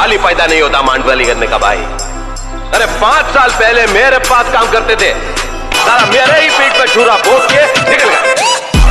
सवाल ही पैदा नहीं होता मांडवाली करने का भाई। अरे 5 साल पहले मेरे पास काम करते थे, सारा मेरे ही पीठ पे छुरा भोग के